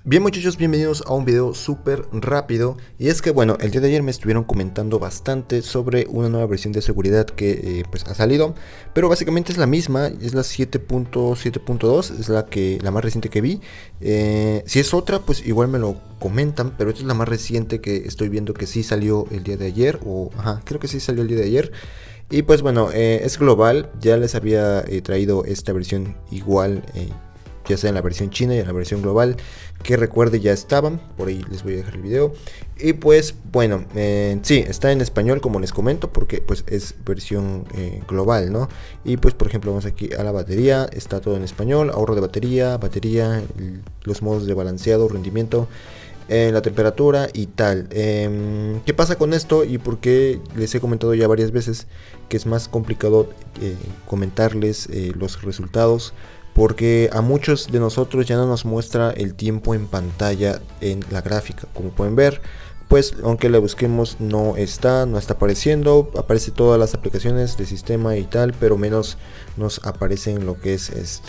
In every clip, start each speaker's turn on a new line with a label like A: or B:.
A: Bien muchachos, bienvenidos a un video súper rápido. Y es que bueno, el día de ayer me estuvieron comentando bastante sobre una nueva versión de seguridad que pues ha salido. Pero básicamente es la misma, es la 7.7.2, es la más reciente que vi. Si es otra, pues igual me lo comentan, pero esta es la más reciente que estoy viendo que sí salió el día de ayer. Creo que sí salió el día de ayer. Y pues bueno, es global, ya les había traído esta versión igual, ya sea en la versión china y en la versión global, que recuerde ya estaban, por ahí les voy a dejar el video. Y pues bueno, sí, está en español como les comento, porque pues es versión global, ¿no? Y pues por ejemplo vamos aquí a la batería, está todo en español, ahorro de batería, los modos de balanceado, rendimiento, la temperatura y tal. ¿Qué pasa con esto y por qué les he comentado ya varias veces que es más complicado comentarles los resultados? Porque a muchos de nosotros ya no nos muestra el tiempo en pantalla en la gráfica, como pueden ver. Pues aunque la busquemos no está apareciendo, aparece todas las aplicaciones de sistema y tal, pero menos nos aparecen lo que es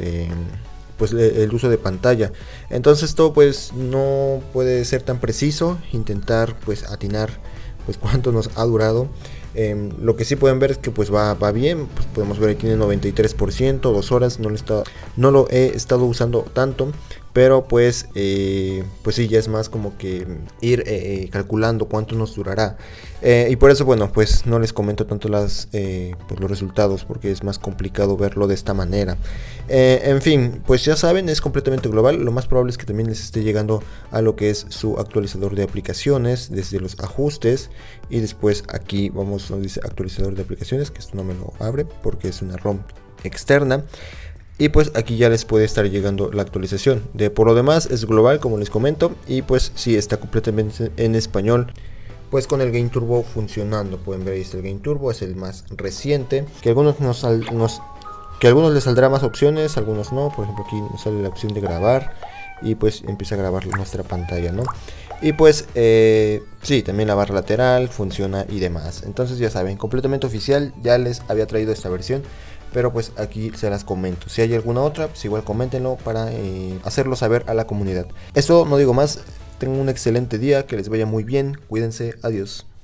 A: pues el uso de pantalla. Entonces esto pues no puede ser tan preciso, intentar pues atinar pues cuánto nos ha durado. Lo que sí pueden ver es que pues va bien, pues podemos ver que tiene 93%, 2 horas, no lo he estado usando tanto, pero pues sí, ya es más como que ir calculando cuánto nos durará. Y por eso bueno, pues no les comento tanto pues los resultados, porque es más complicado verlo de esta manera. En fin, pues ya saben, es completamente global. Lo más probable es que también les esté llegando a lo que es su actualizador de aplicaciones, desde los ajustes, y después aquí vamos donde dice actualizador de aplicaciones, que esto no me lo abre porque es una ROM externa. Y pues aquí ya les puede estar llegando la actualización. Por lo demás es global, como les comento, y pues sí, está completamente en español. Pues con el Game Turbo funcionando, pueden ver ahí está el Game Turbo, es el más reciente, que algunos que a algunos les saldrá más opciones, algunos no. Por ejemplo aquí nos sale la opción de grabar y pues empieza a grabar nuestra pantalla, ¿no? Y pues sí, también la barra lateral funciona y demás. Entonces ya saben, completamente oficial. Ya les había traído esta versión, pero pues aquí se las comento. Si hay alguna otra, pues igual coméntenlo para hacerlo saber a la comunidad. Esto no digo más. Tengan un excelente día, que les vaya muy bien. Cuídense, adiós.